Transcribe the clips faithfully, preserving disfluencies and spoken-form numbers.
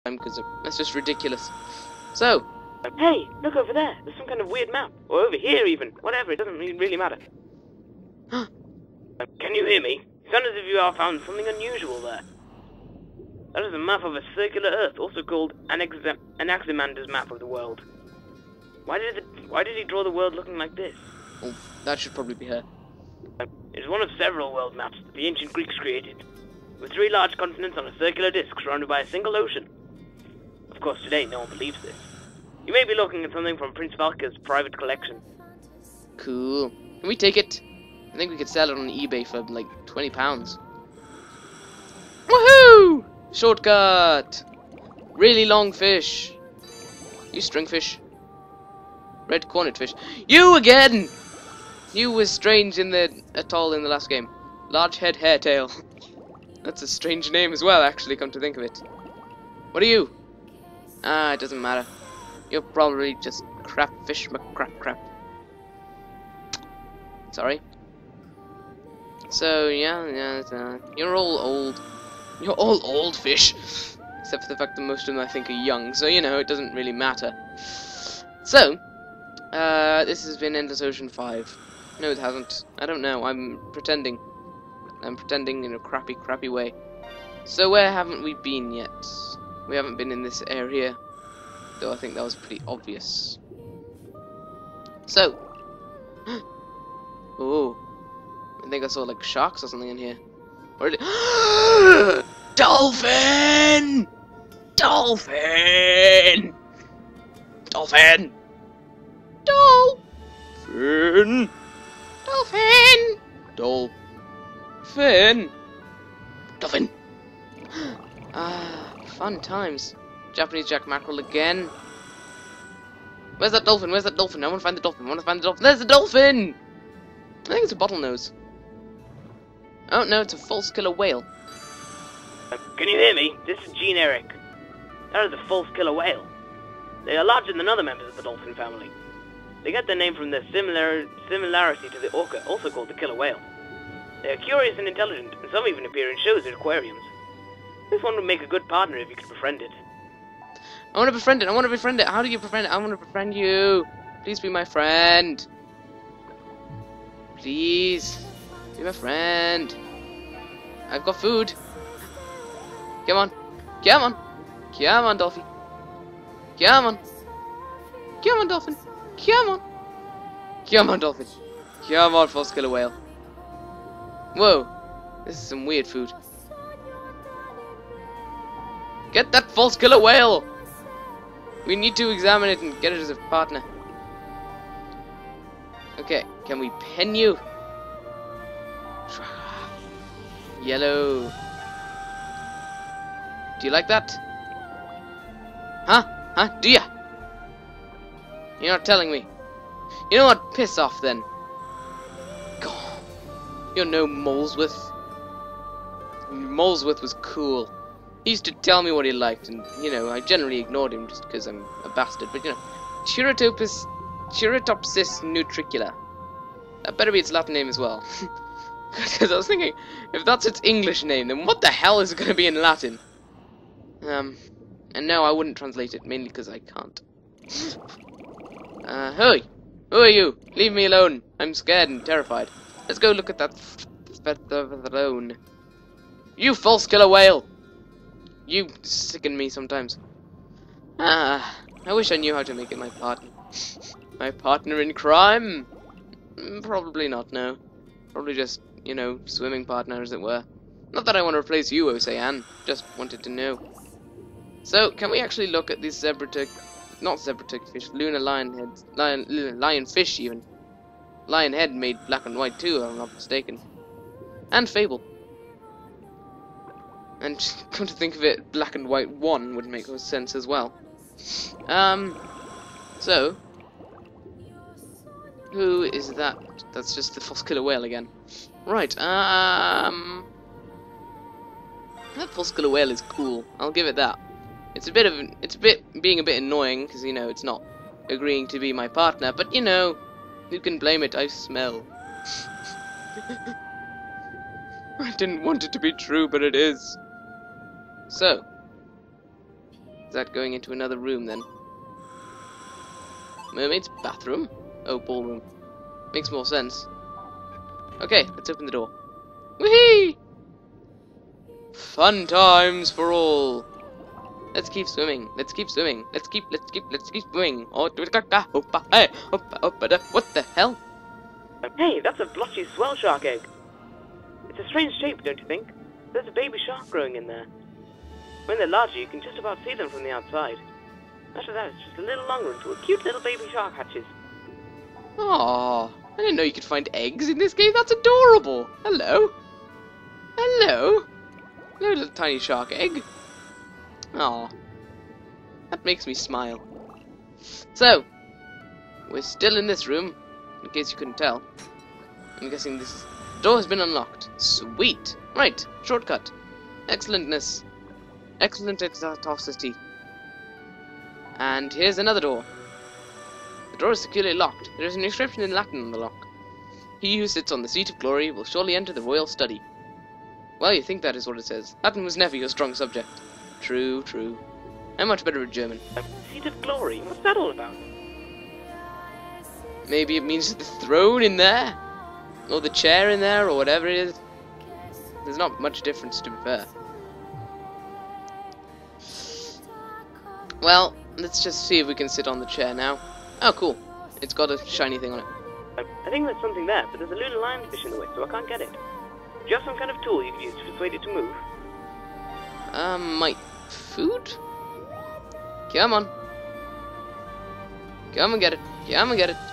because that's just ridiculous. So, hey, look over there. There's some kind of weird map. Or over here even. Whatever, it doesn't really matter. Can you hear me? It sounds as if you have found something unusual there. That is a map of a circular Earth, also called Anaxim Anaximander's map of the world. Why did it, why did he draw the world looking like this? well, that should probably be her. It is one of several world maps that the ancient Greeks created, with three large continents on a circular disc surrounded by a single ocean. Of course, today no one believes this. You may be looking at something from Prince Valka's private collection. Cool. Can we take it? I think we could sell it on eBay for like twenty pounds. Woohoo! Shortcut! Really long fish. You stringfish. Red cornered fish. You again! You were strange in the atoll in the last game. Large head hairtail. That's a strange name as well, actually, come to think of it. What are you? Ah, it doesn't matter. You're probably just crap fish crap crap. Sorry. So, yeah, yeah, uh, you're all old. You're all old fish. Except for the fact that most of them I think are young, so, you know, it doesn't really matter. So, uh, this has been Endless Ocean five. No, it hasn't. I don't know. I'm pretending. I'm pretending in a crappy, crappy way. So, where haven't we been yet? We haven't been in this area. Though I think that was pretty obvious. So. Oh. I think I saw, like, sharks or something in here. Or did it... Dolphin! Dolphin! Dolphin! Dolphin! Dolphin! Dolphin! Dolphin! Ah, fun times. Japanese jack mackerel again. Where's that dolphin? Where's that dolphin? I want to find the dolphin. I want to find the dolphin. There's the dolphin! I think it's a bottlenose. Oh no, it's a false killer whale. Can you hear me? This is Gene Eric. That is a false killer whale. They are larger than other members of the dolphin family. They get their name from their similar similarity to the orca, also called the killer whale. They are curious and intelligent, and some even appear in shows at aquariums. This one would make a good partner if you could befriend it. I want to befriend it. I want to befriend it. How do you befriend it? I want to befriend you. Please be my friend. Please be my friend. I've got food. Come on. Come on. Come on, Dolphin. Come on. Come on, Dolphin. Come on. Come on, Dolphin. Come on, false killer whale. Whoa. This is some weird food. Get that false killer whale. We need to examine it and get it as a partner. Okay, can we pen you? Yellow. Do you like that? Huh? Huh? Do ya? You're not telling me. You know what? Piss off then. God. You're no Molesworth. Molesworth was cool. He used to tell me what he liked, and, you know, I generally ignored him just because I'm a bastard, but, you know, Chiratopus, Chiratopsis nutricula. That better be its Latin name as well. Because I was thinking, if that's its English name, then what the hell is it going to be in Latin? Um, and no, I wouldn't translate it, mainly because I can't. Uh, hey! Who are you? Leave me alone. I'm scared and terrified. Let's go look at that throne. You false killer whale! You sicken me sometimes. Ah, I wish I knew how to make it my partner. My partner in crime? Probably not, no. Probably just, you know, swimming partner, as it were. Not that I want to replace you, Ocean. Just wanted to know. So, can we actually look at these zebra turkey... Not zebra turkeyfish, lunar lion heads. Lion, lion fish, even. Lion head made black and white, too, if I'm not mistaken. And Fable. And come to think of it, black and white one would make sense as well. Um, so, who is that? That's just the false killer whale again. Right, um, that false killer whale is cool. I'll give it that. It's a bit of, it's a bit, being a bit annoying, because, you know, it's not agreeing to be my partner, but, you know, who can blame it? I smell. I didn't want it to be true, but it is. So, Is that going into another room then? Mermaid's bathroom? Oh, ballroom. Makes more sense. Okay, let's open the door. Whee! Fun times for all. Let's keep swimming. Let's keep swimming. Let's keep. Let's keep. Let's keep swimming. Oh, what the hell? Hey, that's a blotchy swell shark egg. It's a strange shape, don't you think? There's a baby shark growing in there. When they're larger, you can just about see them from the outside. After that, it's just a little longer until a cute little baby shark hatches. Aww, I didn't know you could find eggs in this game. That's adorable. Hello. Hello. Hello, little tiny shark egg. Aww. That makes me smile. So, we're still in this room, in case you couldn't tell. I'm guessing this door has been unlocked. Sweet. Right, shortcut. Excellentness. Excellent exhaustivity. And here's another door. The door is securely locked. There is an inscription in Latin on the lock. He who sits on the seat of glory will surely enter the royal study. Well, you think that is what it says. Latin was never your strong subject. True, true. I'm much better at German. Seat of glory? What's that all about? Maybe it means the throne in there? Or the chair in there, or whatever it is. There's not much difference, to be fair. Well, let's just see if we can sit on the chair now. Oh, cool. It's got a shiny thing on it. I think there's something there, but there's a lunar lionfish in the way, so I can't get it. Do you have some kind of tool you can use to persuade it to move? Um, my food? Come on. Come and get it. Come and get it.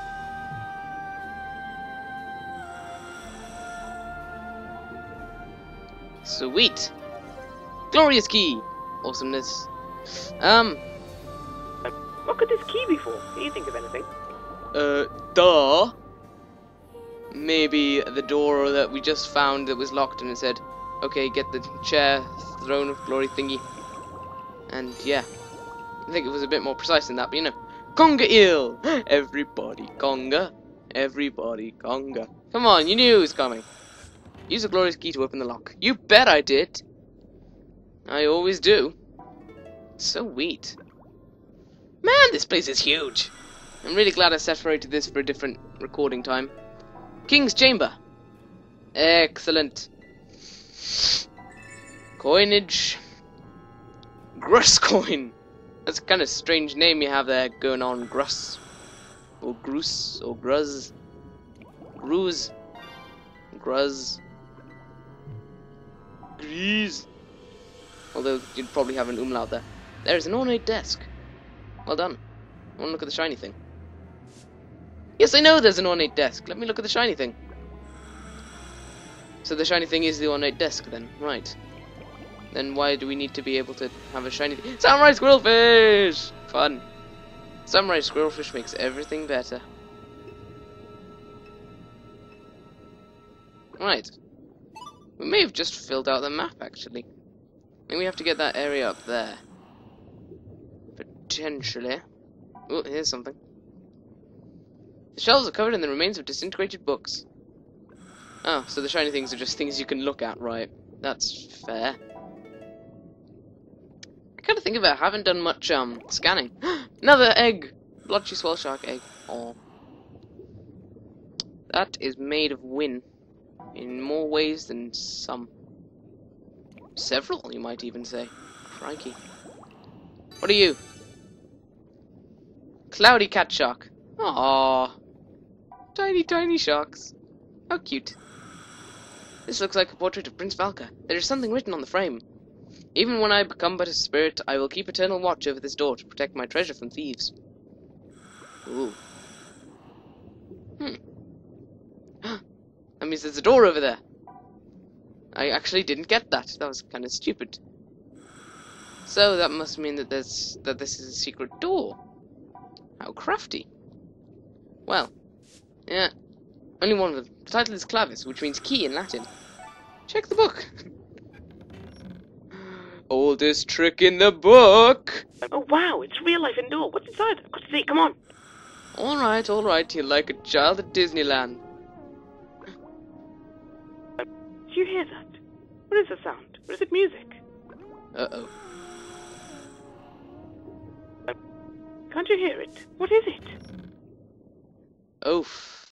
Sweet. Glorious key. Awesomeness. Um. What could this key be for? Can you think of anything? Uh, duh. Maybe the door that we just found that was locked and it said, okay, get the chair, throne of glory thingy. And yeah, I think it was a bit more precise than that, but you know. Conga eel! Everybody conga. Everybody conga. Come on, you knew it was coming. Use the glorious key to open the lock. You bet I did. I always do. Sweet. Man, this place is huge. I'm really glad I separated this for a different recording time. King's Chamber. Excellent. Coinage. Gruss coin. That's a kind of strange name you have there going on. Gruss. Or Grus. Or Gruz. Gruz. Gruz. Grease. Although you'd probably have an umlaut there. There's an ornate desk. Well done. I want to look at the shiny thing. Yes, I know there's an ornate desk. Let me look at the shiny thing. So the shiny thing is the ornate desk then. Right. Then why do we need to be able to have a shiny thing? Samurai squirrelfish! Fun. Samurai squirrelfish makes everything better. Right. We may have just filled out the map, actually. I think we have to get that area up there. Potentially. Oh, here's something. The shelves are covered in the remains of disintegrated books. Oh, so the shiny things are just things you can look at, right? That's fair. I kind of think about it, I haven't done much um scanning. Another egg! Blotchy swell shark egg. Oh. That is made of win. In more ways than some. Several, you might even say. Crikey. What are you? Cloudy cat shark. Aww. Tiny, tiny sharks. How cute. This looks like a portrait of Prince Valka. There is something written on the frame. Even when I become but a spirit, I will keep eternal watch over this door to protect my treasure from thieves. Ooh. Hmm. That means there's a door over there. I actually didn't get that. That was kind of stupid. So that must mean that there's that this is a secret door. How crafty. Well, yeah. Only one of them. The title is Clavis, which means key in Latin. Check the book. Oldest trick in the book. Oh wow, it's real life indoor. What's inside? I've got to see. Come on. All right, all right. You're like a child at Disneyland. Did you hear that? What is the sound? Or is it music? Uh oh. Can't you hear it? What is it? Oof.